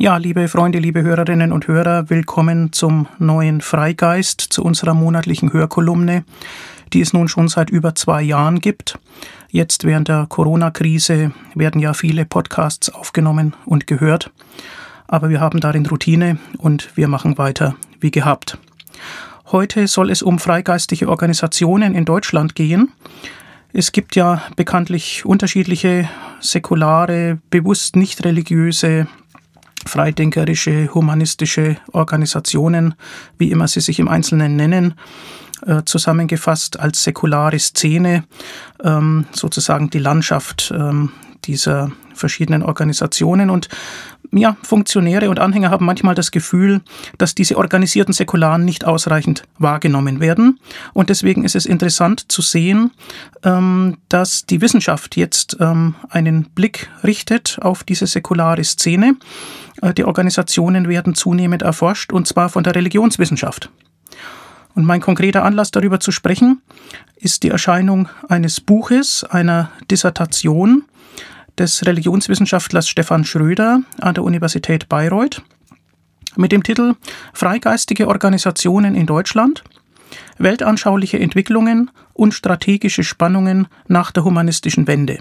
Ja, liebe Freunde, liebe Hörerinnen und Hörer, willkommen zum neuen Freigeist, zu unserer monatlichen Hörkolumne, die es nun schon seit über 2 Jahren gibt. Jetzt während der Corona-Krise werden ja viele Podcasts aufgenommen und gehört, aber wir haben darin Routine und wir machen weiter wie gehabt. Heute soll es um freigeistige Organisationen in Deutschland gehen. Es gibt ja bekanntlich unterschiedliche säkulare, bewusst nicht religiöse, freidenkerische, humanistische Organisationen, wie immer sie sich im Einzelnen nennen, zusammengefasst als säkulare Szene, sozusagen die Landschaft dieser verschiedenen Organisationen. Und ja, Funktionäre und Anhänger haben manchmal das Gefühl, dass diese organisierten Säkularen nicht ausreichend wahrgenommen werden. Und deswegen ist es interessant zu sehen, dass die Wissenschaft jetzt einen Blick richtet auf diese säkulare Szene. Die Organisationen werden zunehmend erforscht, und zwar von der Religionswissenschaft. Und mein konkreter Anlass, darüber zu sprechen, ist die Erscheinung eines Buches, einer Dissertation des Religionswissenschaftlers Stefan Schröder an der Universität Bayreuth mit dem Titel Freigeistige Organisationen in Deutschland, weltanschauliche Entwicklungen und strategische Spannungen nach der humanistischen Wende.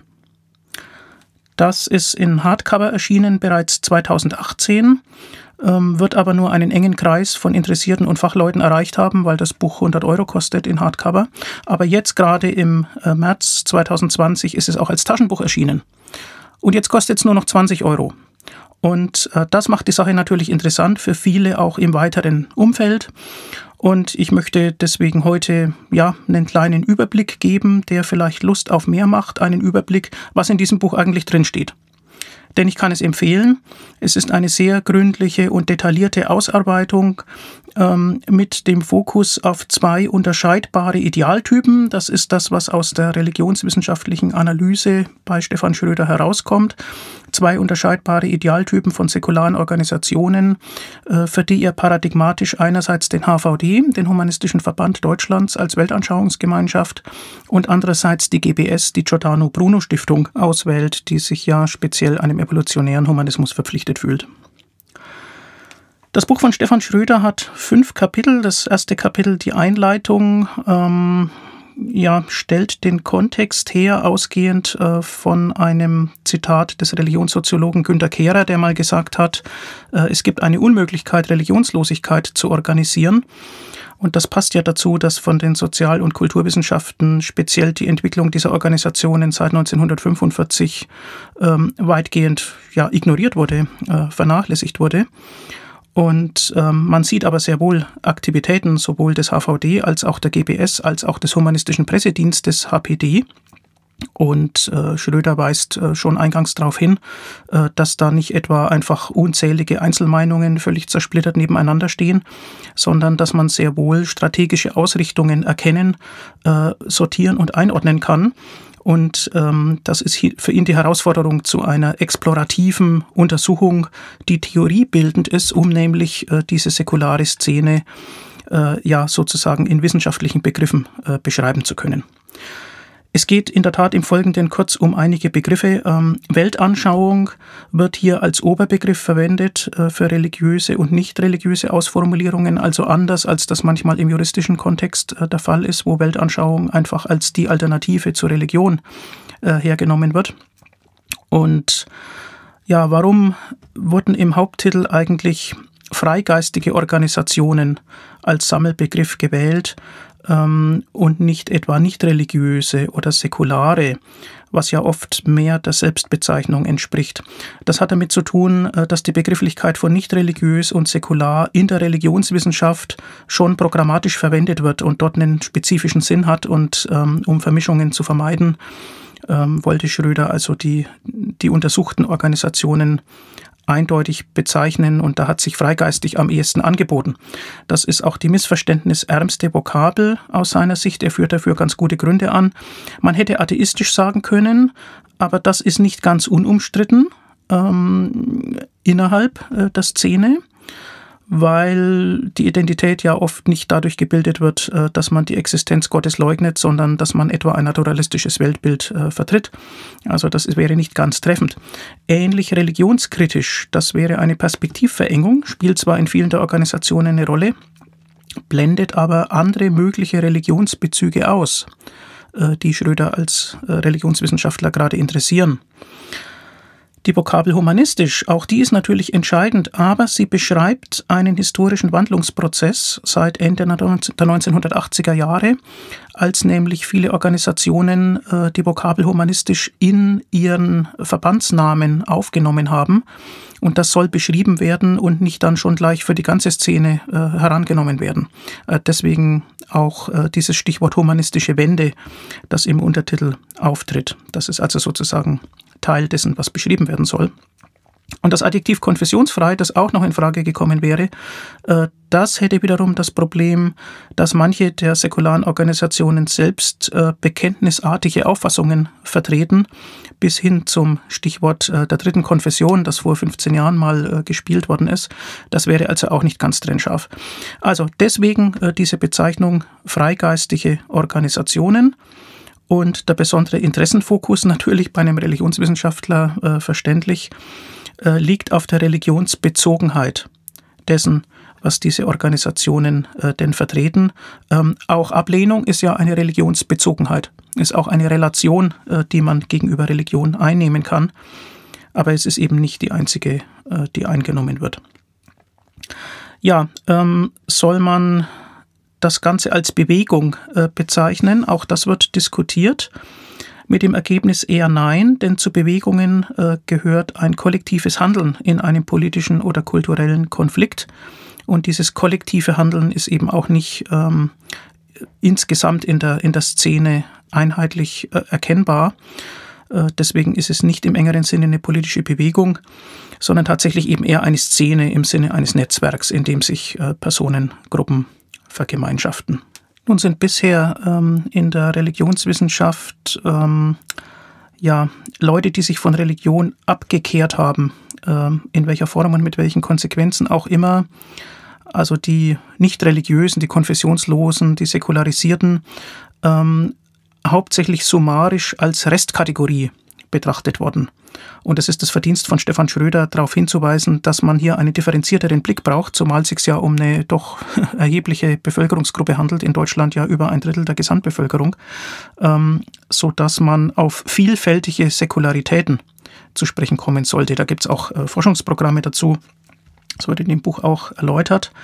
Das ist in Hardcover erschienen bereits 2018, wird aber nur einen engen Kreis von Interessierten und Fachleuten erreicht haben, weil das Buch 100 € kostet in Hardcover. Aber jetzt gerade im März 2020 ist es auch als Taschenbuch erschienen. Und jetzt kostet es nur noch 20 €. Und das macht die Sache natürlich interessant für viele auch im weiteren Umfeld. Und ich möchte deswegen heute einen kleinen Überblick geben, der vielleicht Lust auf mehr macht, einen Überblick, was in diesem Buch eigentlich drinsteht. Denn ich kann es empfehlen, es ist eine sehr gründliche und detaillierte Ausarbeitung mit dem Fokus auf 2 unterscheidbare Idealtypen. Das ist das, was aus der religionswissenschaftlichen Analyse bei Stefan Schröder herauskommt. 2 unterscheidbare Idealtypen von säkularen Organisationen, für die er paradigmatisch einerseits den HVD, den Humanistischen Verband Deutschlands als Weltanschauungsgemeinschaft, und andererseits die GBS, die Giordano Bruno Stiftung, auswählt, die sich ja speziell einem evolutionären Humanismus verpflichtet fühlt. Das Buch von Stefan Schröder hat 5 Kapitel. Das erste Kapitel, die Einleitung, stellt den Kontext her, ausgehend von einem Zitat des Religionssoziologen Günter Kehrer, der mal gesagt hat, es gibt eine Unmöglichkeit, Religionslosigkeit zu organisieren. Und das passt ja dazu, dass von den Sozial- und Kulturwissenschaften speziell die Entwicklung dieser Organisationen seit 1945 weitgehend ignoriert wurde, vernachlässigt wurde. Und man sieht aber sehr wohl Aktivitäten sowohl des HVD als auch der GBS als auch des Humanistischen Pressedienstes HPD. Und Schröder weist schon eingangs darauf hin, dass da nicht etwa einfach unzählige Einzelmeinungen völlig zersplittert nebeneinander stehen, sondern dass man sehr wohl strategische Ausrichtungen erkennen, sortieren und einordnen kann. Und das ist für ihn die Herausforderung zu einer explorativen Untersuchung, die theoriebildend ist, um nämlich diese säkulare Szene sozusagen in wissenschaftlichen Begriffen beschreiben zu können. Es geht in der Tat im Folgenden kurz um einige Begriffe. Weltanschauung wird hier als Oberbegriff verwendet für religiöse und nicht religiöse Ausformulierungen, also anders als das manchmal im juristischen Kontext der Fall ist, wo Weltanschauung einfach als die Alternative zur Religion hergenommen wird. Und warum wurden im Haupttitel eigentlich freigeistige Organisationen als Sammelbegriff gewählt? Und nicht etwa nicht religiöse oder säkulare, was ja oft mehr der Selbstbezeichnung entspricht. Das hat damit zu tun, dass die Begrifflichkeit von nicht religiös und säkular in der Religionswissenschaft schon programmatisch verwendet wird und dort einen spezifischen Sinn hat. Und um Vermischungen zu vermeiden, wollte Schröder also die untersuchten Organisationen eindeutig bezeichnen, und da hat sich freigeistig am ehesten angeboten. Das ist auch die missverständnisärmste Vokabel aus seiner Sicht. Er führt dafür ganz gute Gründe an. Man hätte atheistisch sagen können, aber das ist nicht ganz unumstritten innerhalb der Szene, weil die Identität ja oft nicht dadurch gebildet wird, dass man die Existenz Gottes leugnet, sondern dass man etwa ein naturalistisches Weltbild vertritt. Also das wäre nicht ganz treffend. Ähnlich religionskritisch, das wäre eine Perspektivverengung, spielt zwar in vielen der Organisationen eine Rolle, blendet aber andere mögliche Religionsbezüge aus, die Schröder als Religionswissenschaftler gerade interessieren. Die Vokabel humanistisch, auch die ist natürlich entscheidend, aber sie beschreibt einen historischen Wandlungsprozess seit Ende der 1980er Jahre, als nämlich viele Organisationen die Vokabel humanistisch in ihren Verbandsnamen aufgenommen haben. Und das soll beschrieben werden und nicht dann schon gleich für die ganze Szene herangenommen werden. Deswegen auch dieses Stichwort humanistische Wende, das im Untertitel auftritt. Das ist also sozusagen Teil dessen, was beschrieben werden soll. Und das Adjektiv konfessionsfrei, das auch noch in Frage gekommen wäre, das hätte wiederum das Problem, dass manche der säkularen Organisationen selbst bekenntnisartige Auffassungen vertreten, bis hin zum Stichwort der dritten Konfession, das vor 15 Jahren mal gespielt worden ist. Das wäre also auch nicht ganz trennscharf. Also deswegen diese Bezeichnung freigeistige Organisationen. Und der besondere Interessenfokus natürlich bei einem Religionswissenschaftler verständlich liegt auf der Religionsbezogenheit dessen, was diese Organisationen denn vertreten. Auch Ablehnung ist ja eine Religionsbezogenheit, ist auch eine Relation, die man gegenüber Religion einnehmen kann. Aber es ist eben nicht die einzige, die eingenommen wird. Ja, soll man das Ganze als Bewegung bezeichnen? Auch das wird diskutiert. Mit dem Ergebnis eher nein, denn zu Bewegungen gehört ein kollektives Handeln in einem politischen oder kulturellen Konflikt. Und dieses kollektive Handeln ist eben auch nicht insgesamt in der Szene einheitlich erkennbar. Deswegen ist es nicht im engeren Sinne eine politische Bewegung, sondern tatsächlich eben eher eine Szene im Sinne eines Netzwerks, in dem sich Personengruppen vergemeinschaften. Nun sind bisher in der Religionswissenschaft Leute, die sich von Religion abgekehrt haben, in welcher Form und mit welchen Konsequenzen auch immer, also die Nicht-Religiösen, die Konfessionslosen, die Säkularisierten, hauptsächlich summarisch als Restkategorie betrachtet worden. Und es ist das Verdienst von Stefan Schröder, darauf hinzuweisen, dass man hier einen differenzierteren Blick braucht, zumal es sich ja um eine doch erhebliche Bevölkerungsgruppe handelt, in Deutschland ja über 1/3 der Gesamtbevölkerung, sodass man auf vielfältige Säkularitäten zu sprechen kommen sollte. Da gibt es auch Forschungsprogramme dazu, das wird in dem Buch auch erläutert.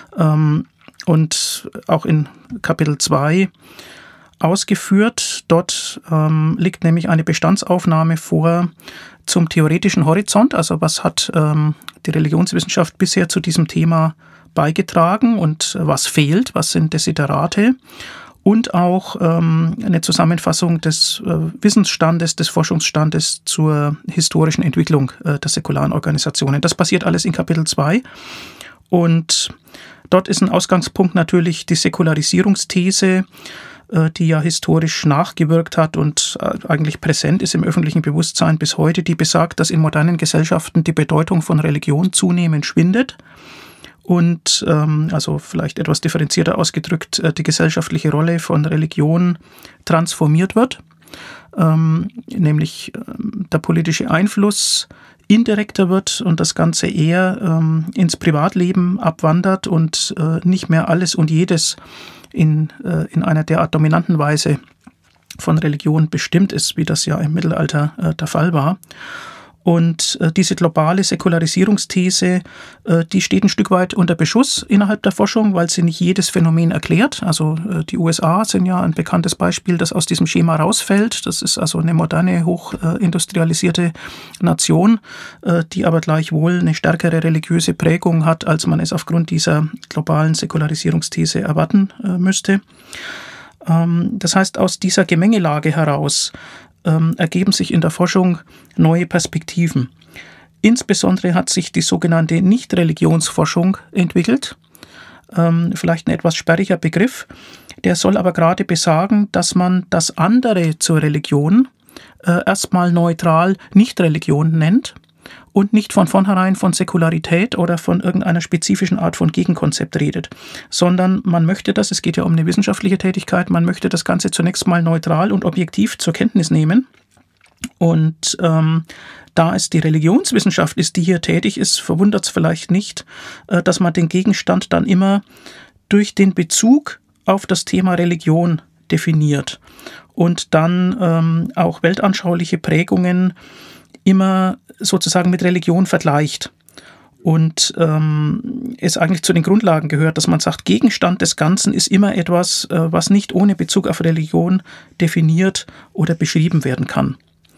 Und auch in Kapitel 2 ausgeführt. Dort liegt nämlich eine Bestandsaufnahme vor zum theoretischen Horizont. Also was hat die Religionswissenschaft bisher zu diesem Thema beigetragen und was fehlt, was sind Desiderate. Und auch eine Zusammenfassung des Wissensstandes, des Forschungsstandes zur historischen Entwicklung der säkularen Organisationen. Das passiert alles in Kapitel 2. Und dort ist ein Ausgangspunkt natürlich die Säkularisierungsthese, die ja historisch nachgewirkt hat und eigentlich präsent ist im öffentlichen Bewusstsein bis heute, die besagt, dass in modernen Gesellschaften die Bedeutung von Religion zunehmend schwindet und, also vielleicht etwas differenzierter ausgedrückt, die gesellschaftliche Rolle von Religion transformiert wird, nämlich der politische Einfluss indirekter wird und das Ganze eher ins Privatleben abwandert und nicht mehr alles und jedes in einer derart dominanten Weise von Religion bestimmt ist, wie das ja im Mittelalter der Fall war. Und diese globale Säkularisierungsthese, die steht ein Stück weit unter Beschuss innerhalb der Forschung, weil sie nicht jedes Phänomen erklärt. Also die USA sind ja ein bekanntes Beispiel, das aus diesem Schema rausfällt. Das ist also eine moderne, hochindustrialisierte Nation, die aber gleichwohl eine stärkere religiöse Prägung hat, als man es aufgrund dieser globalen Säkularisierungsthese erwarten müsste. Das heißt, aus dieser Gemengelage heraus ergeben sich in der Forschung neue Perspektiven. Insbesondere hat sich die sogenannte Nicht-Religionsforschung entwickelt. Vielleicht ein etwas sperriger Begriff. Der soll aber gerade besagen, dass man das andere zur Religion erstmal neutral Nicht-Religion nennt und nicht von vornherein von Säkularität oder von irgendeiner spezifischen Art von Gegenkonzept redet, sondern man möchte das, es geht ja um eine wissenschaftliche Tätigkeit, man möchte das Ganze zunächst mal neutral und objektiv zur Kenntnis nehmen. Und da es die Religionswissenschaft ist, die hier tätig ist, verwundert es vielleicht nicht, dass man den Gegenstand dann immer durch den Bezug auf das Thema Religion definiert und dann auch weltanschauliche Prägungen immer sozusagen mit Religion vergleicht. Und es eigentlich zu den Grundlagen gehört, dass man sagt, Gegenstand des Ganzen ist immer etwas, was nicht ohne Bezug auf Religion definiert oder beschrieben werden kann.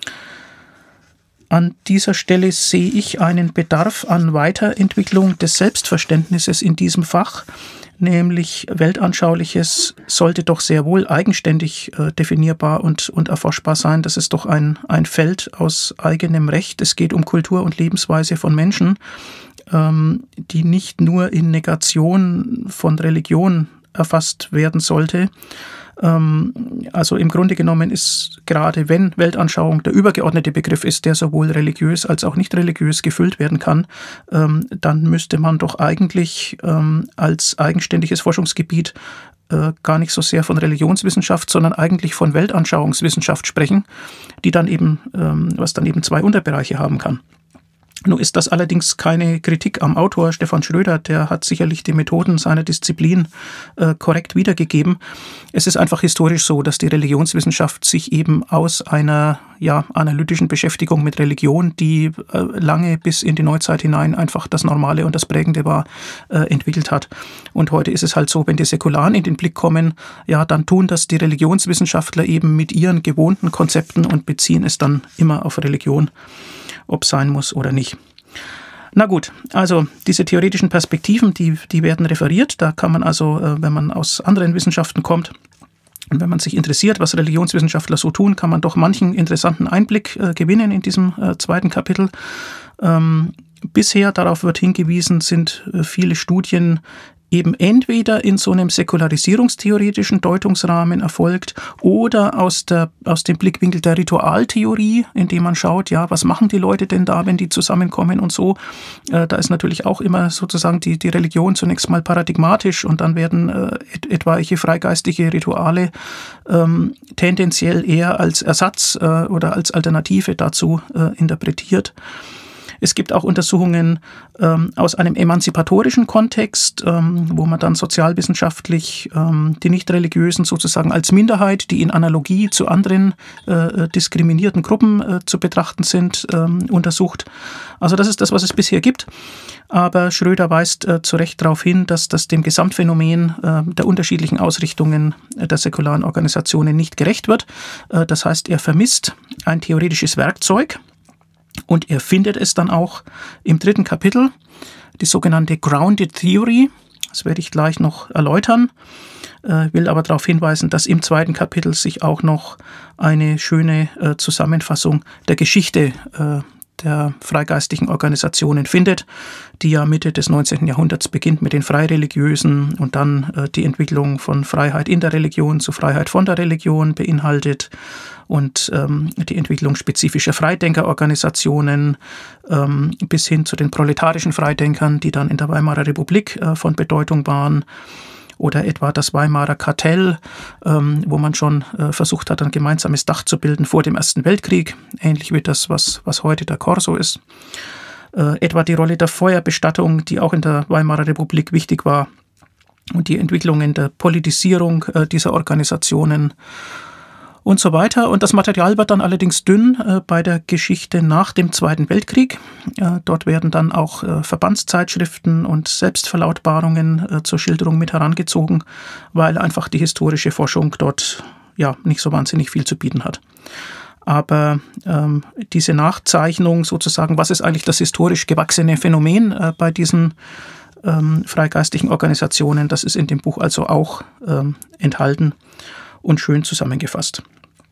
An dieser Stelle sehe ich einen Bedarf an Weiterentwicklung des Selbstverständnisses in diesem Fach, nämlich Weltanschauliches sollte doch sehr wohl eigenständig definierbar und erforschbar sein. Das ist doch ein Feld aus eigenem Recht. Es geht um Kultur und Lebensweise von Menschen, die nicht nur in Negation von Religion erfasst werden sollte. Also im Grunde genommen ist, gerade wenn Weltanschauung der übergeordnete Begriff ist, der sowohl religiös als auch nicht religiös gefüllt werden kann, dann müsste man doch eigentlich als eigenständiges Forschungsgebiet gar nicht so sehr von Religionswissenschaft, sondern eigentlich von Weltanschauungswissenschaft sprechen, die dann eben, was dann eben zwei Unterbereiche haben kann. Nun ist das allerdings keine Kritik am Autor Stefan Schröder, der hat sicherlich die Methoden seiner Disziplin korrekt wiedergegeben. Es ist einfach historisch so, dass die Religionswissenschaft sich eben aus einer analytischen Beschäftigung mit Religion, die lange bis in die Neuzeit hinein einfach das Normale und das Prägende war, entwickelt hat. Und heute ist es halt so, wenn die Säkularen in den Blick kommen, dann tun das die Religionswissenschaftler eben mit ihren gewohnten Konzepten und beziehen es dann immer auf Religion, ob sein muss oder nicht. Na gut, also diese theoretischen Perspektiven, die werden referiert. Da kann man also, wenn man aus anderen Wissenschaften kommt und wenn man sich interessiert, was Religionswissenschaftler so tun, kann man doch manchen interessanten Einblick gewinnen in diesem zweiten Kapitel. Bisher, darauf wird hingewiesen, sind viele Studien eben entweder in so einem säkularisierungstheoretischen Deutungsrahmen erfolgt oder aus dem Blickwinkel der Ritualtheorie, indem man schaut, was machen die Leute denn da, wenn die zusammenkommen und so. Da ist natürlich auch immer sozusagen die Religion zunächst mal paradigmatisch und dann werden etwaige freigeistige Rituale tendenziell eher als Ersatz oder als Alternative dazu interpretiert. Es gibt auch Untersuchungen aus einem emanzipatorischen Kontext, wo man dann sozialwissenschaftlich die Nicht-Religiösen sozusagen als Minderheit, die in Analogie zu anderen diskriminierten Gruppen zu betrachten sind, untersucht. Also das ist das, was es bisher gibt. Aber Schröder weist zu Recht darauf hin, dass das dem Gesamtphänomen der unterschiedlichen Ausrichtungen der säkularen Organisationen nicht gerecht wird. Das heißt, er vermisst ein theoretisches Werkzeug. Und er findet es dann auch im dritten Kapitel, die sogenannte Grounded Theory. Das werde ich gleich noch erläutern, will aber darauf hinweisen, dass im zweiten Kapitel sich auch noch eine schöne Zusammenfassung der Geschichte der freigeistigen Organisationen findet, die ja Mitte des 19. Jahrhunderts beginnt mit den Freireligiösen und dann die Entwicklung von Freiheit in der Religion zu Freiheit von der Religion beinhaltet und die Entwicklung spezifischer Freidenkerorganisationen bis hin zu den proletarischen Freidenkern, die dann in der Weimarer Republik von Bedeutung waren. Oder etwa das Weimarer Kartell, wo man schon versucht hat, ein gemeinsames Dach zu bilden vor dem Ersten Weltkrieg, ähnlich wie das, was heute der Corso ist. Etwa die Rolle der Feuerbestattung, die auch in der Weimarer Republik wichtig war, und die Entwicklungen der Politisierung dieser Organisationen und so weiter. Und das Material wird dann allerdings dünn bei der Geschichte nach dem Zweiten Weltkrieg. Dort werden dann auch Verbandszeitschriften und Selbstverlautbarungen zur Schilderung mit herangezogen, weil einfach die historische Forschung dort nicht so wahnsinnig viel zu bieten hat. Aber diese Nachzeichnung sozusagen, was ist eigentlich das historisch gewachsene Phänomen bei diesen freigeistigen Organisationen, das ist in dem Buch also auch enthalten und schön zusammengefasst.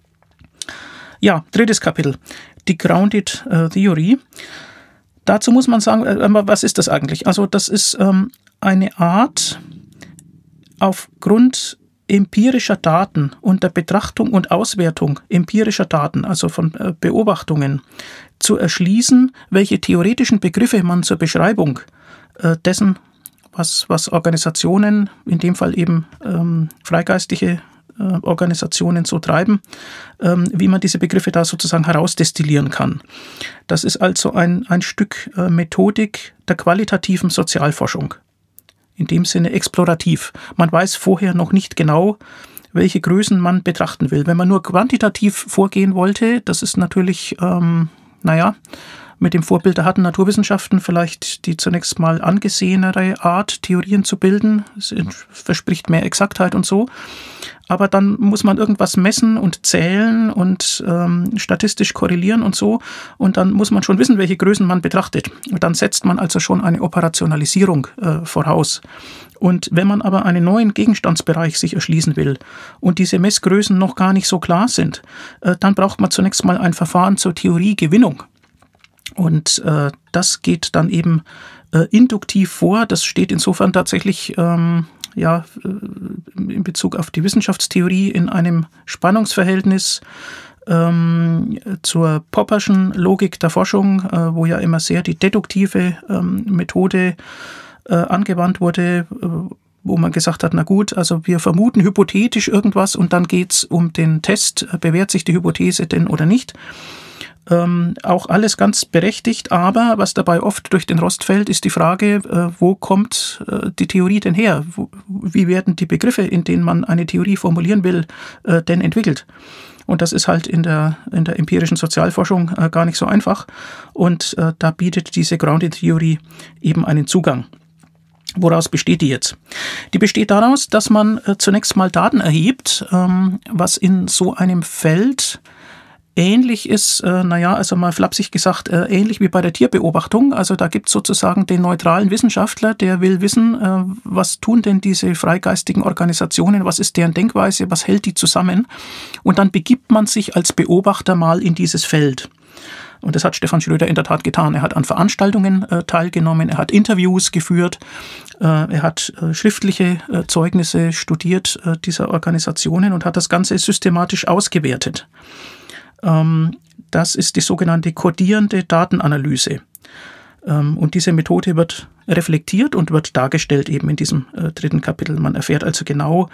Ja, drittes Kapitel, die Grounded Theory. Dazu muss man sagen, was ist das eigentlich? Also das ist eine Art, aufgrund empirischer Daten und der Betrachtung und Auswertung empirischer Daten, also von Beobachtungen, zu erschließen, welche theoretischen Begriffe man zur Beschreibung dessen, was Organisationen, in dem Fall eben freigeistige Organisationen so treiben, wie man diese Begriffe da sozusagen herausdestillieren kann. Das ist also ein Stück Methodik der qualitativen Sozialforschung. In dem Sinne explorativ. Man weiß vorher noch nicht genau, welche Größen man betrachten will. Wenn man nur quantitativ vorgehen wollte, das ist natürlich, mit dem Vorbild der harten Naturwissenschaften vielleicht die zunächst mal angesehenere Art, Theorien zu bilden. Es verspricht mehr Exaktheit und so. Aber dann muss man irgendwas messen und zählen und statistisch korrelieren und so. Und dann muss man schon wissen, welche Größen man betrachtet. Und dann setzt man also schon eine Operationalisierung voraus. Und wenn man aber einen neuen Gegenstandsbereich sich erschließen will und diese Messgrößen noch gar nicht so klar sind, dann braucht man zunächst mal ein Verfahren zur Theoriegewinnung. Und das geht dann eben induktiv vor. Das steht insofern tatsächlich in Bezug auf die Wissenschaftstheorie in einem Spannungsverhältnis zur Popperschen Logik der Forschung, wo ja immer sehr die deduktive Methode angewandt wurde, wo man gesagt hat, na gut, also wir vermuten hypothetisch irgendwas und dann geht es um den Test, bewährt sich die Hypothese denn oder nicht. Auch alles ganz berechtigt, aber was dabei oft durch den Rost fällt, ist die Frage, wo kommt die Theorie denn her? Wie werden die Begriffe, in denen man eine Theorie formulieren will, denn entwickelt? Und das ist halt in der empirischen Sozialforschung gar nicht so einfach. Und da bietet diese Grounded Theory eben einen Zugang. Woraus besteht die jetzt? Die besteht daraus, dass man zunächst mal Daten erhebt, was in so einem Feld ähnlich ist, also mal flapsig gesagt, ähnlich wie bei der Tierbeobachtung. Also da gibt es sozusagen den neutralen Wissenschaftler, der will wissen, was tun denn diese freigeistigen Organisationen, was ist deren Denkweise, was hält die zusammen? Und dann begibt man sich als Beobachter mal in dieses Feld. Und das hat Stefan Schröder in der Tat getan. Er hat an Veranstaltungen teilgenommen, er hat Interviews geführt, er hat schriftliche Zeugnisse studiert dieser Organisationen und hat das Ganze systematisch ausgewertet. Das ist die sogenannte kodierende Datenanalyse. Und diese Methode wird reflektiert und wird dargestellt eben in diesem dritten Kapitel. Man erfährt also genau,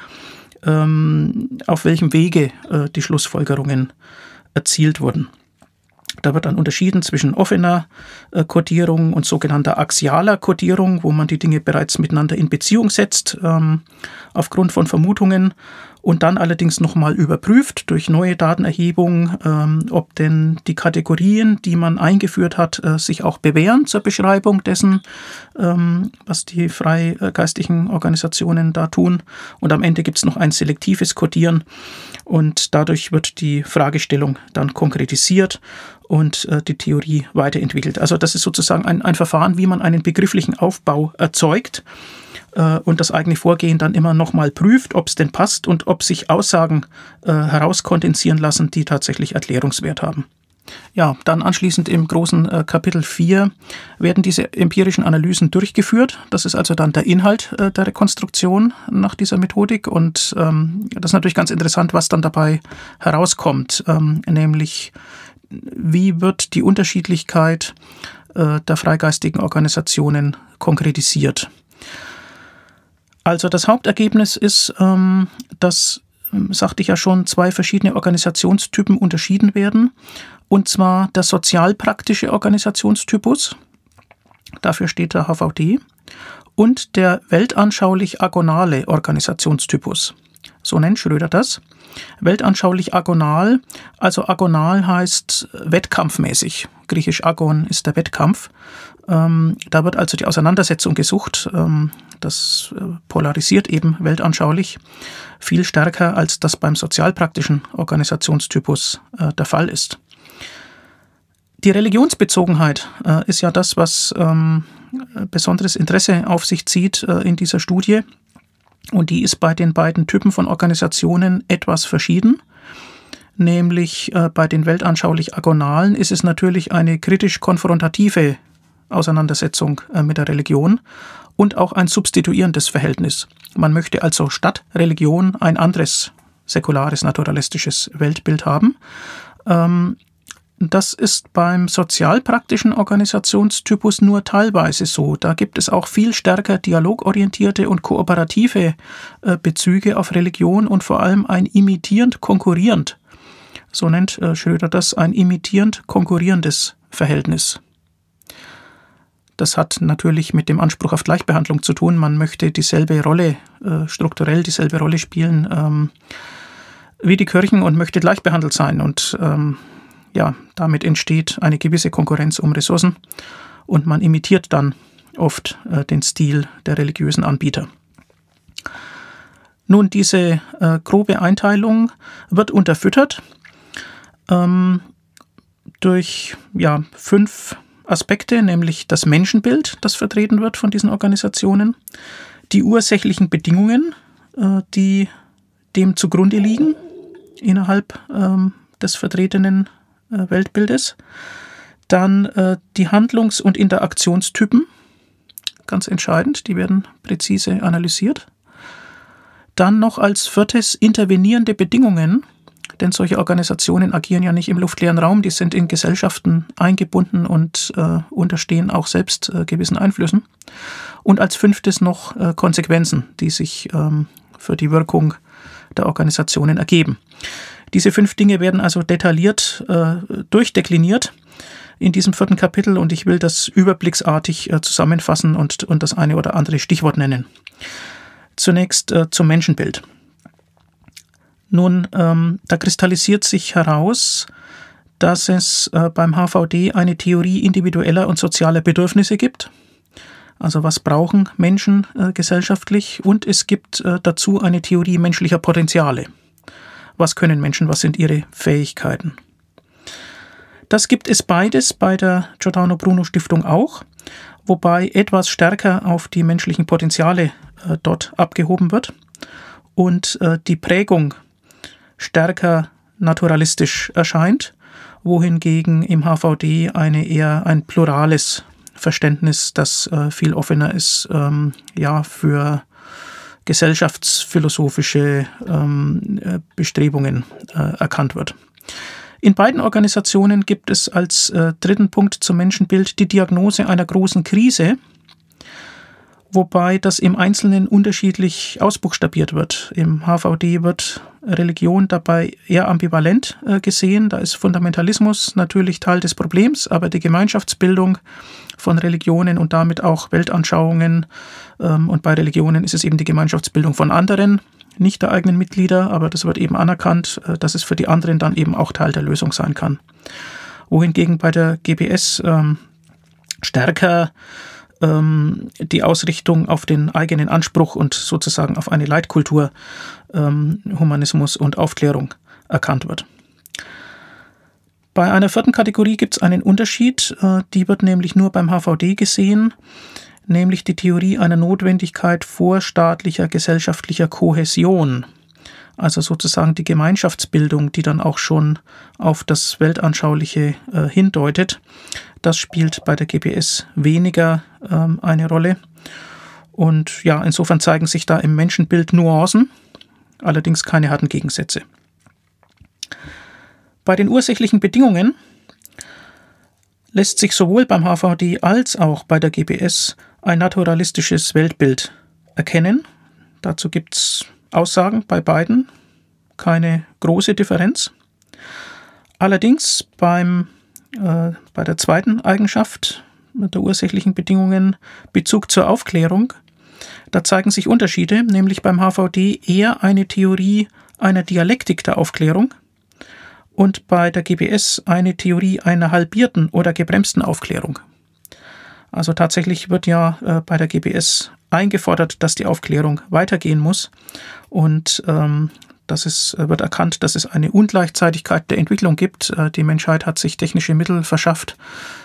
auf welchem Wege die Schlussfolgerungen erzielt wurden. Da wird dann unterschieden zwischen offener Kodierung und sogenannter axialer Kodierung, wo man die Dinge bereits miteinander in Beziehung setzt, aufgrund von Vermutungen und dann allerdings nochmal überprüft durch neue Datenerhebung, ob denn die Kategorien, die man eingeführt hat, sich auch bewähren zur Beschreibung dessen, was die freigeistigen Organisationen da tun. Und am Ende gibt es noch ein selektives Kodieren und dadurch wird die Fragestellung dann konkretisiert und die Theorie weiterentwickelt. Also das ist sozusagen ein Verfahren, wie man einen begrifflichen Aufbau erzeugt und das eigene Vorgehen dann immer nochmal prüft, ob es denn passt und ob sich Aussagen herauskondensieren lassen, die tatsächlich Erklärungswert haben. Ja, dann anschließend im großen Kapitel 4 werden diese empirischen Analysen durchgeführt. Das ist also dann der Inhalt der Rekonstruktion nach dieser Methodik und das ist natürlich ganz interessant, was dann dabei herauskommt, nämlich wie wird die Unterschiedlichkeit der freigeistigen Organisationen konkretisiert. Also das Hauptergebnis ist, dass, sagte ich ja schon, zwei verschiedene Organisationstypen unterschieden werden. Und zwar der sozialpraktische Organisationstypus, dafür steht der HVD, und der weltanschaulich-agonale Organisationstypus. So nennt Schröder das. Weltanschaulich agonal, also agonal heißt wettkampfmäßig. Griechisch agon ist der Wettkampf. Da wird also die Auseinandersetzung gesucht. Das polarisiert eben weltanschaulich viel stärker, als das beim sozialpraktischen Organisationstypus der Fall ist. Die Religionsbezogenheit ist ja das, was besonderes Interesse auf sich zieht in dieser Studie. Und die ist bei den beiden Typen von Organisationen etwas verschieden. Nämlich bei den weltanschaulich-agonalen ist es natürlich eine kritisch-konfrontative Auseinandersetzung mit der Religion und auch ein substituierendes Verhältnis. Man möchte also statt Religion ein anderes säkulares, naturalistisches Weltbild haben. Das ist beim sozialpraktischen Organisationstypus nur teilweise so. Da gibt es auch viel stärker dialogorientierte und kooperative Bezüge auf Religion und vor allem ein imitierend konkurrierend, so nennt Schröder das, ein imitierend konkurrierendes Verhältnis. Das hat natürlich mit dem Anspruch auf Gleichbehandlung zu tun. Man möchte dieselbe Rolle, strukturell dieselbe Rolle spielen wie die Kirchen und möchte gleich behandelt sein. Und damit entsteht eine gewisse Konkurrenz um Ressourcen und man imitiert dann oft den Stil der religiösen Anbieter. Nun, diese grobe Einteilung wird unterfüttert durch 5 Aspekte, nämlich das Menschenbild, das vertreten wird von diesen Organisationen, die ursächlichen Bedingungen, die dem zugrunde liegen innerhalb des vertretenen Weltbildes, dann die Handlungs- und Interaktionstypen, ganz entscheidend, die werden präzise analysiert. Dann noch als 4. intervenierende Bedingungen, denn solche Organisationen agieren ja nicht im luftleeren Raum, die sind in Gesellschaften eingebunden und unterstehen auch selbst gewissen Einflüssen. Und als 5. noch Konsequenzen, die sich für die Wirkung der Organisationen ergeben. Diese 5 Dinge werden also detailliert durchdekliniert in diesem 4. Kapitel und ich will das überblicksartig zusammenfassen und das eine oder andere Stichwort nennen. Zunächst zum Menschenbild. Nun, da kristallisiert sich heraus, dass es beim HVD eine Theorie individueller und sozialer Bedürfnisse gibt. Also was brauchen Menschen gesellschaftlich? Und es gibt dazu eine Theorie menschlicher Potenziale. Was können Menschen, was sind ihre Fähigkeiten? Das gibt es beides bei der Giordano Bruno Stiftung auch, wobei etwas stärker auf die menschlichen Potenziale dort abgehoben wird und die Prägung stärker naturalistisch erscheint, wohingegen im HVD ein plurales Verständnis, das viel offener ist, für gesellschaftsphilosophische Bestrebungen erkannt wird. In beiden Organisationen gibt es als 3. Punkt zum Menschenbild die Diagnose einer großen Krise, wobei das im Einzelnen unterschiedlich ausbuchstabiert wird. Im HVD wird Religion dabei eher ambivalent gesehen. Da ist Fundamentalismus natürlich Teil des Problems, aber die Gemeinschaftsbildung von Religionen und damit auch Weltanschauungen und bei Religionen ist es eben die Gemeinschaftsbildung von anderen, nicht der eigenen Mitglieder, aber das wird eben anerkannt, dass es für die anderen dann eben auch Teil der Lösung sein kann. Wohingegen bei der GBS stärker die Ausrichtung auf den eigenen Anspruch und sozusagen auf eine Leitkultur Humanismus und Aufklärung erkannt wird. Bei einer 4. Kategorie gibt es einen Unterschied, die wird nämlich nur beim HVD gesehen, nämlich die Theorie einer Notwendigkeit vorstaatlicher gesellschaftlicher Kohäsion. Also sozusagen die Gemeinschaftsbildung, die dann auch schon auf das Weltanschauliche hindeutet. Das spielt bei der GBS weniger eine Rolle. Und ja, insofern zeigen sich da im Menschenbild Nuancen, allerdings keine harten Gegensätze. Bei den ursächlichen Bedingungen lässt sich sowohl beim HVD als auch bei der GBS ein naturalistisches Weltbild erkennen. Dazu gibt es Aussagen bei beiden, keine große Differenz. Allerdings bei der 2. Eigenschaft der ursächlichen Bedingungen, Bezug zur Aufklärung, da zeigen sich Unterschiede, nämlich beim HVD eher eine Theorie einer Dialektik der Aufklärung und bei der GBS eine Theorie einer halbierten oder gebremsten Aufklärung. Also tatsächlich wird ja bei der GBS eingefordert, dass die Aufklärung weitergehen muss und wird erkannt, dass es eine Ungleichzeitigkeit der Entwicklung gibt. Die Menschheit hat sich technische Mittel verschafft,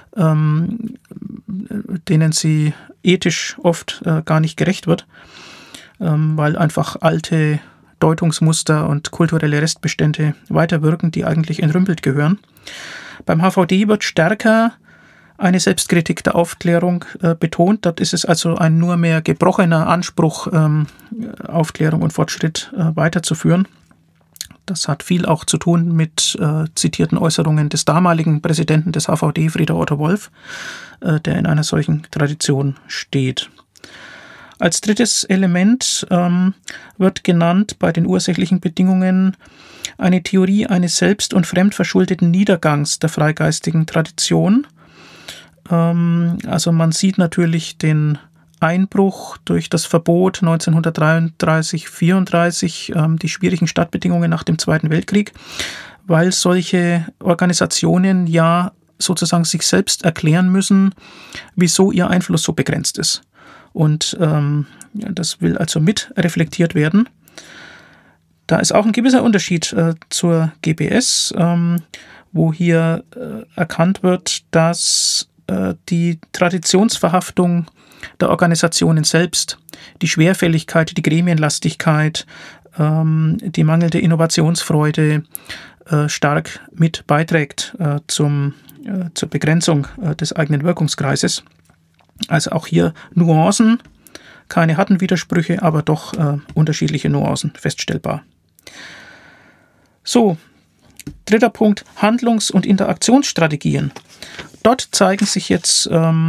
denen sie ethisch oft gar nicht gerecht wird, weil einfach alte Deutungsmuster und kulturelle Restbestände weiterwirken, die eigentlich entrümpelt gehören. Beim HVD wird stärker eine Selbstkritik der Aufklärung betont. Dort ist es also ein nur mehr gebrochener Anspruch, Aufklärung und Fortschritt weiterzuführen. Das hat viel auch zu tun mit zitierten Äußerungen des damaligen Präsidenten des HVD, Frieder Otto Wolf, der in einer solchen Tradition steht. Als drittes Element wird genannt bei den ursächlichen Bedingungen eine Theorie eines selbst- und fremdverschuldeten Niedergangs der freigeistigen Tradition. Also man sieht natürlich den Einbruch durch das Verbot 1933/34, die schwierigen Stadtbedingungen nach dem Zweiten Weltkrieg, weil solche Organisationen ja sozusagen sich selbst erklären müssen, wieso ihr Einfluss so begrenzt ist. Und das will also mit reflektiert werden. Da ist auch ein gewisser Unterschied zur GBS, wo hier erkannt wird, dass die Traditionsverhaftung der Organisationen selbst, die Schwerfälligkeit, die Gremienlastigkeit, die mangelnde Innovationsfreude stark mit beiträgt zur Begrenzung des eigenen Wirkungskreises. Also auch hier Nuancen, keine harten Widersprüche, aber doch unterschiedliche Nuancen feststellbar. So, dritter Punkt, Handlungs- und Interaktionsstrategien. Dort zeigen sich jetzt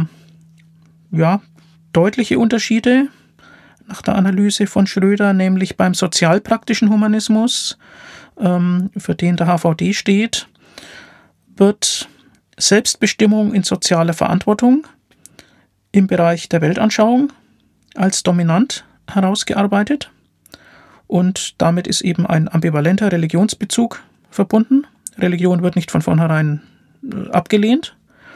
deutliche Unterschiede nach der Analyse von Schröder, nämlich beim sozialpraktischen Humanismus, für den der HVD steht, wird Selbstbestimmung in sozialer Verantwortung im Bereich der Weltanschauung als dominant herausgearbeitet. Und damit ist eben ein ambivalenter Religionsbezug verbunden. Religion wird nicht von vornherein abgelehnt,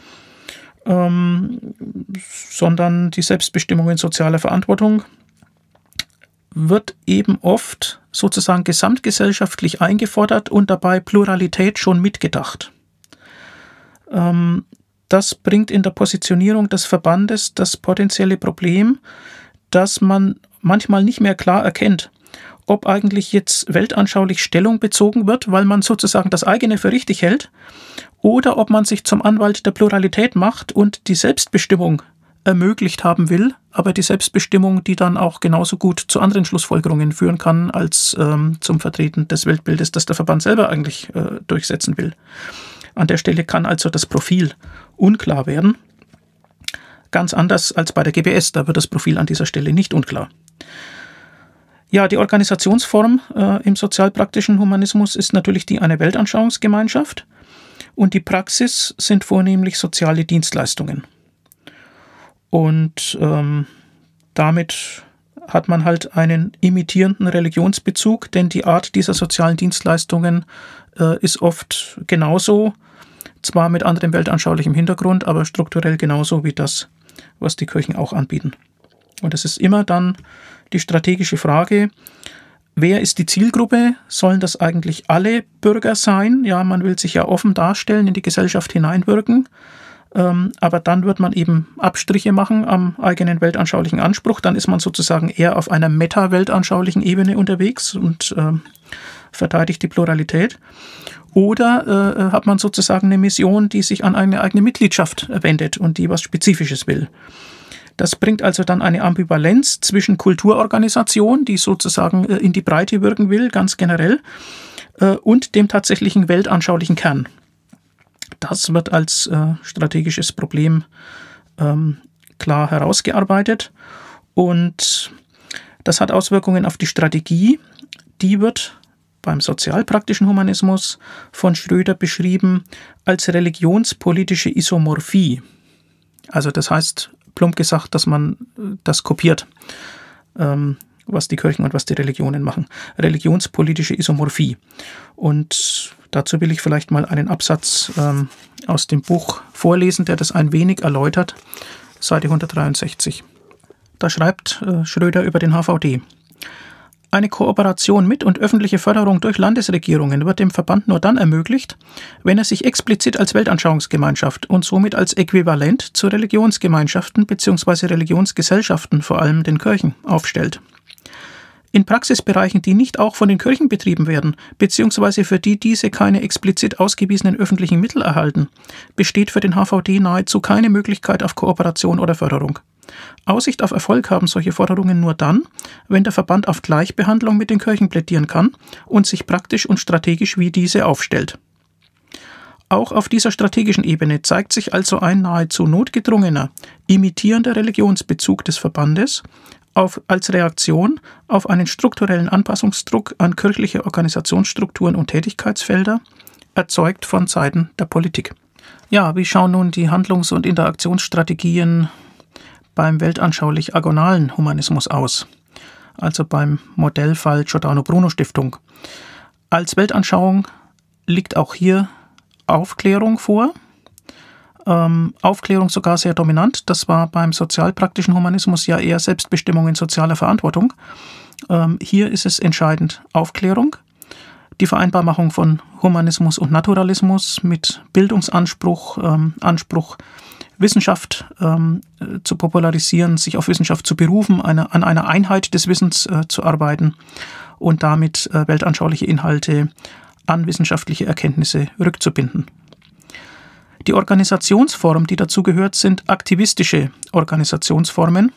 sondern die Selbstbestimmung in sozialer Verantwortung wird eben oft sozusagen gesamtgesellschaftlich eingefordert und dabei Pluralität schon mitgedacht. Das bringt in der Positionierung des Verbandes das potenzielle Problem, dass man manchmal nicht mehr klar erkennt, ob eigentlich jetzt weltanschaulich Stellung bezogen wird, weil man sozusagen das eigene für richtig hält, oder ob man sich zum Anwalt der Pluralität macht und die Selbstbestimmung ermöglicht haben will, aber die Selbstbestimmung, die dann auch genauso gut zu anderen Schlussfolgerungen führen kann, als zum Vertreten des Weltbildes, das der Verband selber eigentlich durchsetzen will. An der Stelle kann also das Profil unklar werden. Ganz anders als bei der GBS, da wird das Profil an dieser Stelle nicht unklar. Ja, die Organisationsform im sozialpraktischen Humanismus ist natürlich die einer Weltanschauungsgemeinschaft und die Praxis sind vornehmlich soziale Dienstleistungen. Und damit hat man halt einen imitierenden Religionsbezug, denn die Art dieser sozialen Dienstleistungen ist oft genauso, zwar mit anderem weltanschaulichem Hintergrund, aber strukturell genauso wie das, was die Kirchen auch anbieten. Und es ist immer dann die strategische Frage, wer ist die Zielgruppe? Sollen das eigentlich alle Bürger sein? Ja, man will sich ja offen darstellen, in die Gesellschaft hineinwirken, aber dann wird man eben Abstriche machen am eigenen weltanschaulichen Anspruch. Dann ist man sozusagen eher auf einer meta-weltanschaulichen Ebene unterwegs und verteidigt die Pluralität. Oder hat man sozusagen eine Mission, die sich an eine eigene Mitgliedschaft wendet und die was Spezifisches will. Das bringt also dann eine Ambivalenz zwischen Kulturorganisation, die sozusagen in die Breite wirken will, ganz generell, und dem tatsächlichen weltanschaulichen Kern. Das wird als strategisches Problem klar herausgearbeitet und das hat Auswirkungen auf die Strategie. Die wird beim sozialpraktischen Humanismus von Schröder beschrieben als religionspolitische Isomorphie. Also das heißt, plump gesagt, dass man das kopiert, was die Kirchen und was die Religionen machen. Religionspolitische Isomorphie. Und dazu will ich vielleicht mal einen Absatz aus dem Buch vorlesen, der das ein wenig erläutert. Seite 163. Da schreibt Schröder über den HVD. Eine Kooperation mit und öffentliche Förderung durch Landesregierungen wird dem Verband nur dann ermöglicht, wenn er sich explizit als Weltanschauungsgemeinschaft und somit als Äquivalent zu Religionsgemeinschaften bzw. Religionsgesellschaften, vor allem den Kirchen, aufstellt. In Praxisbereichen, die nicht auch von den Kirchen betrieben werden, beziehungsweise für die diese keine explizit ausgewiesenen öffentlichen Mittel erhalten, besteht für den HVD nahezu keine Möglichkeit auf Kooperation oder Förderung. Aussicht auf Erfolg haben solche Forderungen nur dann, wenn der Verband auf Gleichbehandlung mit den Kirchen plädieren kann und sich praktisch und strategisch wie diese aufstellt. Auch auf dieser strategischen Ebene zeigt sich also ein nahezu notgedrungener, imitierender Religionsbezug des Verbandes als Reaktion auf einen strukturellen Anpassungsdruck an kirchliche Organisationsstrukturen und Tätigkeitsfelder, erzeugt von Seiten der Politik. Ja, wie schauen nun die Handlungs- und Interaktionsstrategien beim weltanschaulich-agonalen Humanismus aus? Also beim Modellfall Giordano-Bruno-Stiftung. Als Weltanschauung liegt auch hier Aufklärung vor. Aufklärung sogar sehr dominant. Das war beim sozialpraktischen Humanismus ja eher Selbstbestimmung in sozialer Verantwortung. Hier ist es entscheidend Aufklärung. Die Vereinbarmachung von Humanismus und Naturalismus mit Bildungsanspruch, Anspruch, Wissenschaft zu popularisieren, sich auf Wissenschaft zu berufen, an einer Einheit des Wissens zu arbeiten und damit weltanschauliche Inhalte an wissenschaftliche Erkenntnisse rückzubinden. Die Organisationsform, die dazu gehört, sind aktivistische Organisationsformen.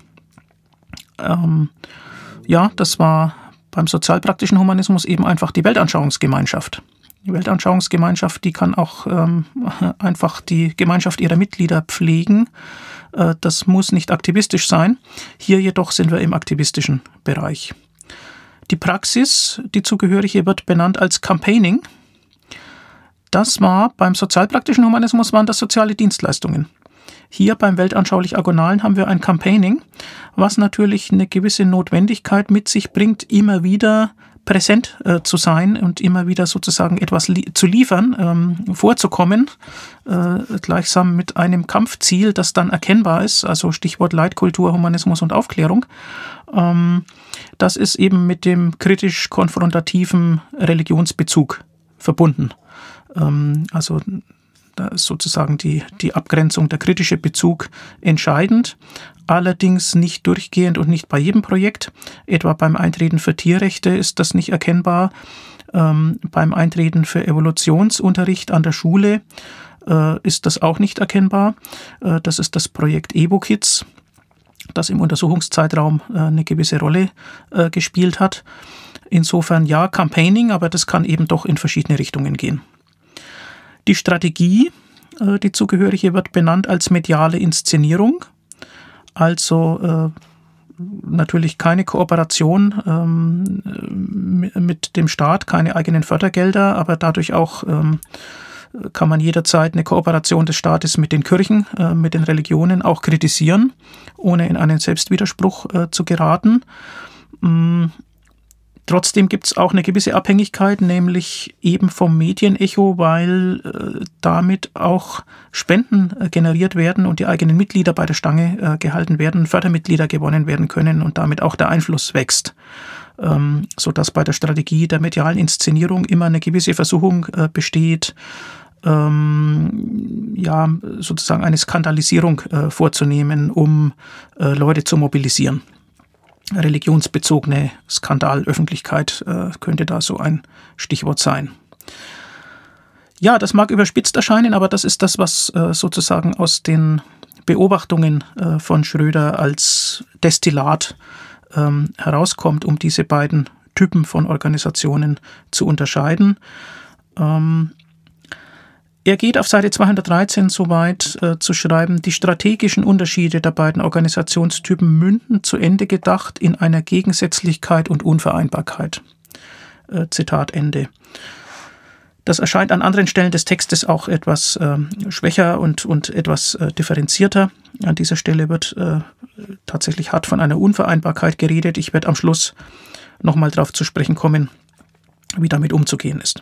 Das war beim sozialpraktischen Humanismus eben einfach die Weltanschauungsgemeinschaft. Die Weltanschauungsgemeinschaft, die kann auch einfach die Gemeinschaft ihrer Mitglieder pflegen. Das muss nicht aktivistisch sein. Hier jedoch sind wir im aktivistischen Bereich. Die Praxis, die zugehörige, wird benannt als Campaigning. Das war beim sozialpraktischen Humanismus waren das soziale Dienstleistungen. Hier beim weltanschaulich-agonalen haben wir ein Campaigning, was natürlich eine gewisse Notwendigkeit mit sich bringt, immer wieder präsent zu sein und immer wieder sozusagen etwas zu liefern, vorzukommen, gleichsam mit einem Kampfziel, das dann erkennbar ist, also Stichwort Leitkultur, Humanismus und Aufklärung. Das ist eben mit dem kritisch-konfrontativen Religionsbezug verbunden. Also da ist sozusagen die Abgrenzung, der kritische Bezug entscheidend, allerdings nicht durchgehend und nicht bei jedem Projekt. Etwa beim Eintreten für Tierrechte ist das nicht erkennbar. Beim Eintreten für Evolutionsunterricht an der Schule ist das auch nicht erkennbar. Das ist das Projekt EvoKids, das im Untersuchungszeitraum eine gewisse Rolle gespielt hat. Insofern ja, Campaigning, aber das kann eben doch in verschiedene Richtungen gehen. Die Strategie, die zugehörige, wird benannt als mediale Inszenierung, also natürlich keine Kooperation mit dem Staat, keine eigenen Fördergelder, aber dadurch auch kann man jederzeit eine Kooperation des Staates mit den Kirchen, mit den Religionen auch kritisieren, ohne in einen Selbstwiderspruch zu geraten. Trotzdem gibt es auch eine gewisse Abhängigkeit, nämlich eben vom Medienecho, weil damit auch Spenden generiert werden und die eigenen Mitglieder bei der Stange gehalten werden, Fördermitglieder gewonnen werden können und damit auch der Einfluss wächst. Sodass bei der Strategie der medialen Inszenierung immer eine gewisse Versuchung besteht, sozusagen eine Skandalisierung vorzunehmen, um Leute zu mobilisieren. Religionsbezogene Skandalöffentlichkeit könnte da so ein Stichwort sein. Ja, das mag überspitzt erscheinen, aber das ist das, was sozusagen aus den Beobachtungen von Schröder als Destillat herauskommt, um diese beiden Typen von Organisationen zu unterscheiden. Er geht auf Seite 213 so weit zu schreiben, die strategischen Unterschiede der beiden Organisationstypen münden zu Ende gedacht in einer Gegensätzlichkeit und Unvereinbarkeit. Zitat Ende. Das erscheint an anderen Stellen des Textes auch etwas schwächer und etwas differenzierter. An dieser Stelle wird tatsächlich hart von einer Unvereinbarkeit geredet. Ich werde am Schluss nochmal darauf zu sprechen kommen, wie damit umzugehen ist.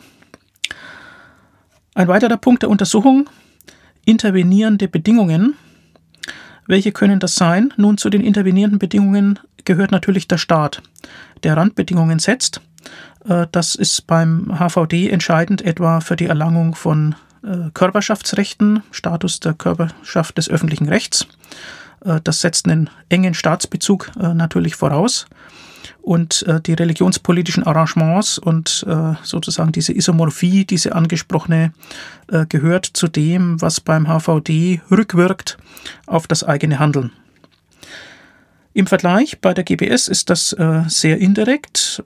Ein weiterer Punkt der Untersuchung, intervenierende Bedingungen. Welche können das sein? Nun, zu den intervenierenden Bedingungen gehört natürlich der Staat, der Randbedingungen setzt. Das ist beim HVD entscheidend, etwa für die Erlangung von Körperschaftsrechten, Status der Körperschaft des öffentlichen Rechts. Das setzt einen engen Staatsbezug natürlich voraus. Und die religionspolitischen Arrangements und sozusagen diese Isomorphie, diese angesprochene, gehört zu dem, was beim HVD rückwirkt auf das eigene Handeln. Im Vergleich bei der GBS ist das sehr indirekt.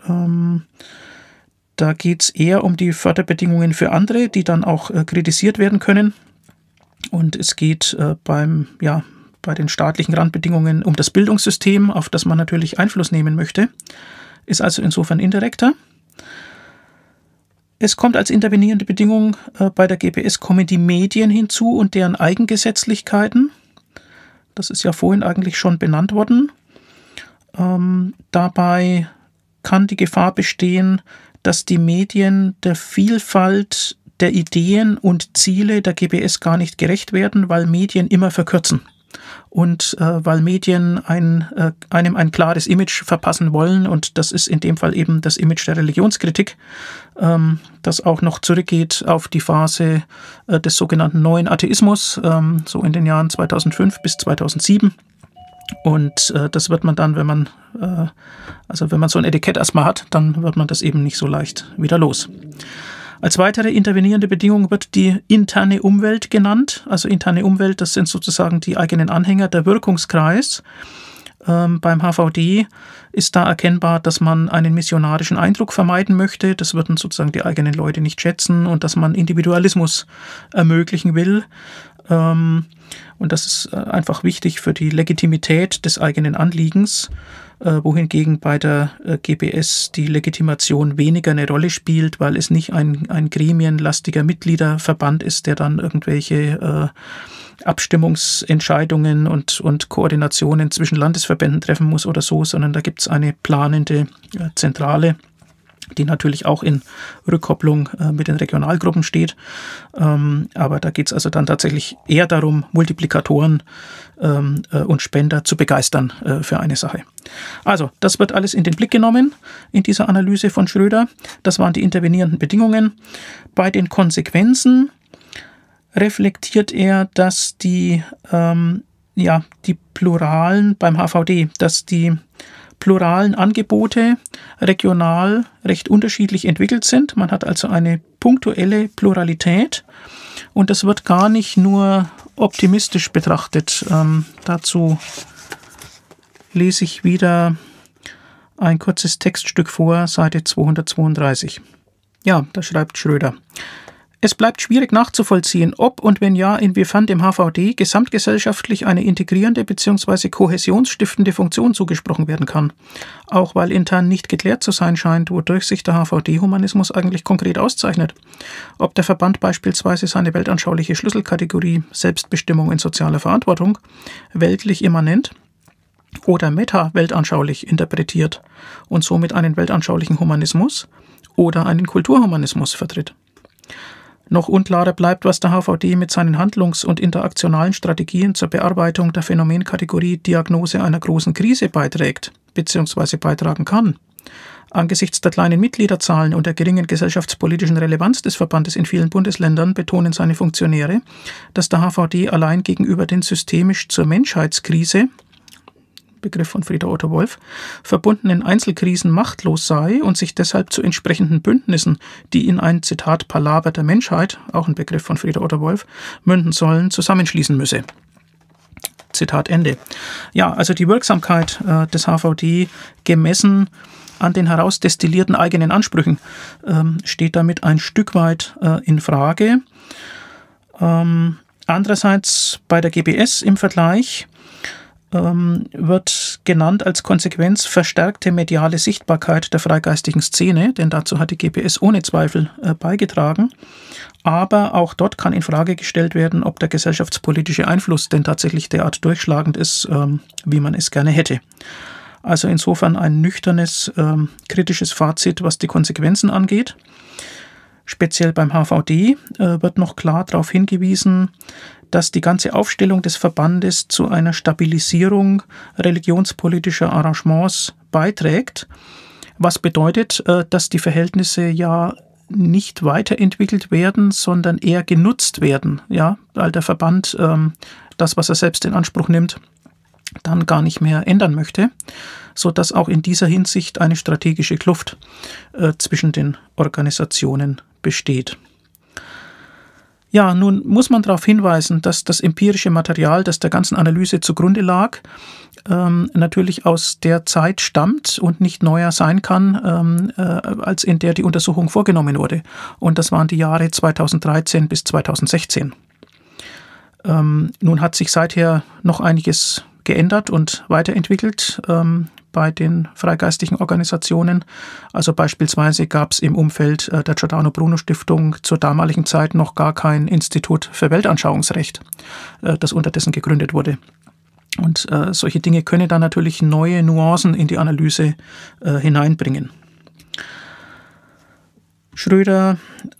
Da geht es eher um die Förderbedingungen für andere, die dann auch kritisiert werden können. Und es geht bei den staatlichen Randbedingungen um das Bildungssystem, auf das man natürlich Einfluss nehmen möchte. Ist also insofern indirekter. Es kommt als intervenierende Bedingung bei der GBS kommen die Medien hinzu und deren Eigengesetzlichkeiten. Das ist ja vorhin eigentlich schon benannt worden. Dabei kann die Gefahr bestehen, dass die Medien der Vielfalt der Ideen und Ziele der GBS gar nicht gerecht werden, weil Medien immer verkürzen und weil Medien einem ein klares Image verpassen wollen, und das ist in dem Fall eben das Image der Religionskritik, das auch noch zurückgeht auf die Phase des sogenannten Neuen Atheismus, so in den Jahren 2005 bis 2007. Und das wird man dann, wenn man so ein Etikett erstmal hat, dann wird man das eben nicht so leicht wieder los. Als weitere intervenierende Bedingung wird die interne Umwelt genannt. Also interne Umwelt, das sind sozusagen die eigenen Anhänger, der Wirkungskreis. Beim HVD ist da erkennbar, dass man einen missionarischen Eindruck vermeiden möchte. Das würden sozusagen die eigenen Leute nicht schätzen, und dass man Individualismus ermöglichen will. Und das ist einfach wichtig für die Legitimität des eigenen Anliegens, wohingegen bei der GBS die Legitimation weniger eine Rolle spielt, weil es nicht ein gremienlastiger Mitgliederverband ist, der dann irgendwelche Abstimmungsentscheidungen und Koordinationen zwischen Landesverbänden treffen muss oder so, sondern da gibt es eine planende Zentrale, die natürlich auch in Rückkopplung mit den Regionalgruppen steht. Aber da geht es also dann tatsächlich eher darum, Multiplikatoren und Spender zu begeistern für eine Sache. Also, das wird alles in den Blick genommen in dieser Analyse von Schröder. Das waren die intervenierenden Bedingungen. Bei den Konsequenzen reflektiert er, dass die pluralen beim HVD, dass die pluralen Angebote regional recht unterschiedlich entwickelt sind. Man hat also eine punktuelle Pluralität, und das wird gar nicht nur optimistisch betrachtet. Dazu lese ich wieder ein kurzes Textstück vor, Seite 232. Ja, da schreibt Schröder: Es bleibt schwierig nachzuvollziehen, ob und wenn ja, inwiefern dem HVD gesamtgesellschaftlich eine integrierende bzw. kohäsionsstiftende Funktion zugesprochen werden kann. Auch weil intern nicht geklärt zu sein scheint, wodurch sich der HVD-Humanismus eigentlich konkret auszeichnet. Ob der Verband beispielsweise seine weltanschauliche Schlüsselkategorie Selbstbestimmung in sozialer Verantwortung weltlich immanent oder meta-weltanschaulich interpretiert und somit einen weltanschaulichen Humanismus oder einen Kulturhumanismus vertritt. Noch unklarer bleibt, was der HVD mit seinen handlungs- und interaktionalen Strategien zur Bearbeitung der Phänomenkategorie Diagnose einer großen Krise beiträgt bzw. beitragen kann. Angesichts der kleinen Mitgliederzahlen und der geringen gesellschaftspolitischen Relevanz des Verbandes in vielen Bundesländern betonen seine Funktionäre, dass der HVD allein gegenüber den systemisch zur Menschheitskrise, Begriff von Frieder Otto Wolf, verbundenen Einzelkrisen machtlos sei und sich deshalb zu entsprechenden Bündnissen, die in ein, Zitat, Palaver der Menschheit, auch ein Begriff von Frieder Otto Wolf, münden sollen, zusammenschließen müsse. Zitat Ende. Ja, also die Wirksamkeit des HVD gemessen an den herausdestillierten eigenen Ansprüchen steht damit ein Stück weit in Frage. Andererseits bei der GBS im Vergleich wird genannt als Konsequenz verstärkte mediale Sichtbarkeit der freigeistigen Szene, denn dazu hat die GBS ohne Zweifel beigetragen. Aber auch dort kann in Frage gestellt werden, ob der gesellschaftspolitische Einfluss denn tatsächlich derart durchschlagend ist, wie man es gerne hätte. Also insofern ein nüchternes, kritisches Fazit, was die Konsequenzen angeht. Speziell beim HVD wird noch klar darauf hingewiesen, dass die ganze Aufstellung des Verbandes zu einer Stabilisierung religionspolitischer Arrangements beiträgt, was bedeutet, dass die Verhältnisse ja nicht weiterentwickelt werden, sondern eher genutzt werden, ja, weil der Verband das, was er selbst in Anspruch nimmt, dann gar nicht mehr ändern möchte, sodass auch in dieser Hinsicht eine strategische Kluft zwischen den Organisationen besteht. Ja, nun muss man darauf hinweisen, dass das empirische Material, das der ganzen Analyse zugrunde lag, natürlich aus der Zeit stammt und nicht neuer sein kann, als in der die Untersuchung vorgenommen wurde. Und das waren die Jahre 2013 bis 2016. Nun hat sich seither noch einiges geändert und weiterentwickelt bei den freigeistigen Organisationen. Also beispielsweise gab es im Umfeld der Giordano Bruno Stiftung zur damaligen Zeit noch gar kein Institut für Weltanschauungsrecht, das unterdessen gegründet wurde. Und solche Dinge können dann natürlich neue Nuancen in die Analyse hineinbringen. Schröder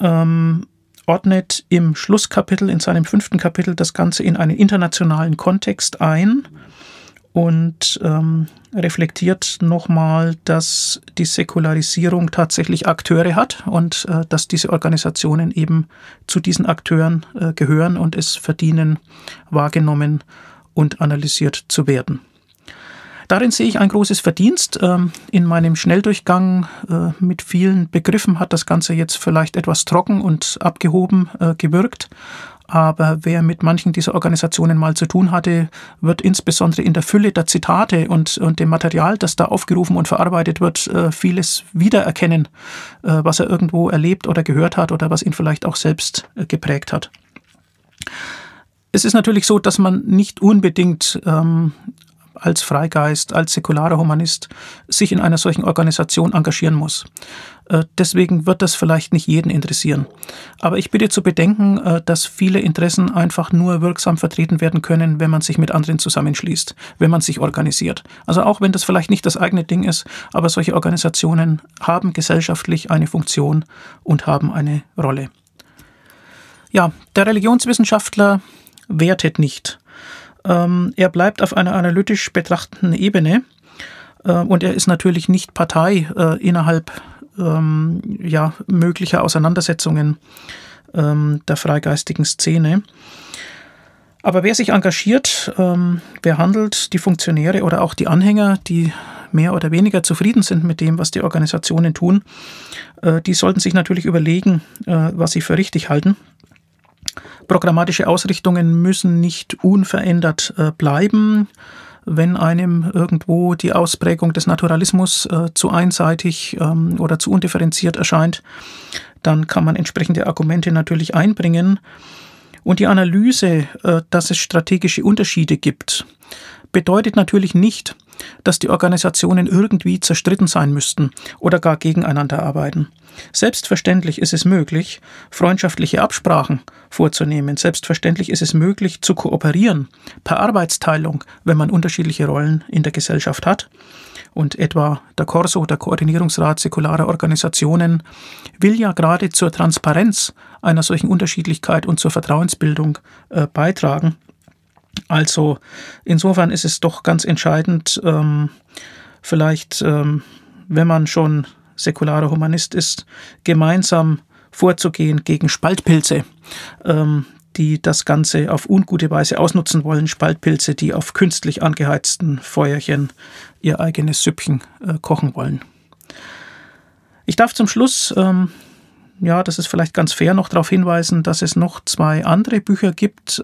ordnet im Schlusskapitel, in seinem 5. Kapitel, das Ganze in einen internationalen Kontext ein und reflektiert nochmal, dass die Säkularisierung tatsächlich Akteure hat und dass diese Organisationen eben zu diesen Akteuren gehören und es verdienen, wahrgenommen und analysiert zu werden. Darin sehe ich ein großes Verdienst. In meinem Schnelldurchgang mit vielen Begriffen hat das Ganze jetzt vielleicht etwas trocken und abgehoben gewirkt. Aber wer mit manchen dieser Organisationen mal zu tun hatte, wird insbesondere in der Fülle der Zitate und dem Material, das da aufgerufen und verarbeitet wird, vieles wiedererkennen, was er irgendwo erlebt oder gehört hat oder was ihn vielleicht auch selbst geprägt hat. Es ist natürlich so, dass man nicht unbedingt als Freigeist, als säkularer Humanist sich in einer solchen Organisation engagieren muss. Deswegen wird das vielleicht nicht jeden interessieren. Aber ich bitte zu bedenken, dass viele Interessen einfach nur wirksam vertreten werden können, wenn man sich mit anderen zusammenschließt, wenn man sich organisiert. Also auch wenn das vielleicht nicht das eigene Ding ist, aber solche Organisationen haben gesellschaftlich eine Funktion und haben eine Rolle. Ja, der Religionswissenschaftler wertet nicht. Er bleibt auf einer analytisch betrachtenden Ebene und er ist natürlich nicht Partei innerhalb möglicher Auseinandersetzungen der freigeistigen Szene. Aber wer sich engagiert, wer handelt, die Funktionäre oder auch die Anhänger, die mehr oder weniger zufrieden sind mit dem, was die Organisationen tun, die sollten sich natürlich überlegen, was sie für richtig halten. Programmatische Ausrichtungen müssen nicht unverändert bleiben. Wenn einem irgendwo die Ausprägung des Naturalismus zu einseitig oder zu undifferenziert erscheint, dann kann man entsprechende Argumente natürlich einbringen. Und die Analyse, dass es strategische Unterschiede gibt, bedeutet natürlich nicht, dass die Organisationen irgendwie zerstritten sein müssten oder gar gegeneinander arbeiten. Selbstverständlich ist es möglich, freundschaftliche Absprachen vorzunehmen. Selbstverständlich ist es möglich, zu kooperieren, per Arbeitsteilung, wenn man unterschiedliche Rollen in der Gesellschaft hat. Und etwa der Corso, der Koordinierungsrat säkularer Organisationen, will ja gerade zur Transparenz einer solchen Unterschiedlichkeit und zur Vertrauensbildung beitragen. Also insofern ist es doch ganz entscheidend, vielleicht, wenn man schon säkularer Humanist ist, gemeinsam vorzugehen gegen Spaltpilze, die das Ganze auf ungute Weise ausnutzen wollen, Spaltpilze, die auf künstlich angeheizten Feuerchen ihr eigenes Süppchen kochen wollen. Ich darf zum Schluss, das ist vielleicht ganz fair, noch darauf hinweisen, dass es noch 2 andere Bücher gibt,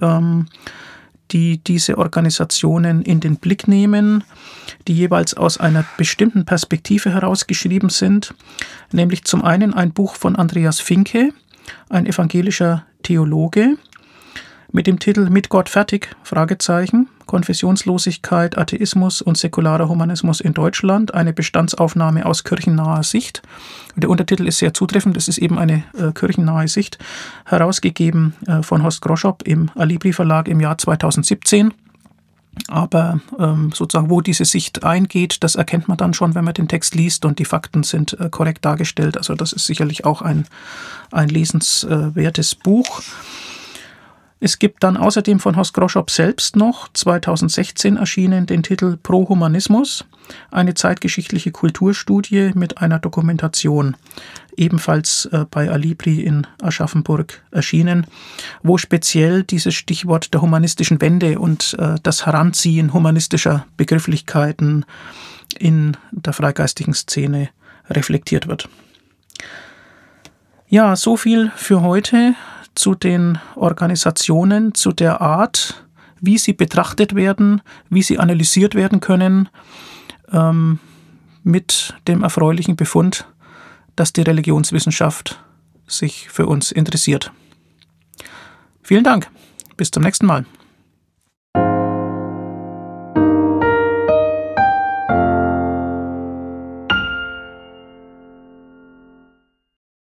die diese Organisationen in den Blick nehmen, die jeweils aus einer bestimmten Perspektive herausgeschrieben sind, nämlich zum einen ein Buch von Andreas Finke, ein evangelischer Theologe, mit dem Titel Mit Gott fertig? Konfessionslosigkeit, Atheismus und säkularer Humanismus in Deutschland, eine Bestandsaufnahme aus kirchennaher Sicht. Der Untertitel ist sehr zutreffend, es ist eben eine kirchennahe Sicht, herausgegeben von Horst Groschop im Alibri Verlag im Jahr 2017. Aber sozusagen, wo diese Sicht eingeht, das erkennt man dann schon, wenn man den Text liest und die Fakten sind korrekt dargestellt. Also das ist sicherlich auch ein lesenswertes Buch. Es gibt dann außerdem von Horst Groschop selbst noch 2016 erschienen den Titel Pro Humanismus, eine zeitgeschichtliche Kulturstudie mit einer Dokumentation, ebenfalls bei Alibri in Aschaffenburg erschienen, wo speziell dieses Stichwort der humanistischen Wende und das Heranziehen humanistischer Begrifflichkeiten in der freigeistigen Szene reflektiert wird. Ja, so viel für heute zu den Organisationen, zu der Art, wie sie betrachtet werden, wie sie analysiert werden können, mit dem erfreulichen Befund, dass die Religionswissenschaft sich für uns interessiert. Vielen Dank. Bis zum nächsten Mal.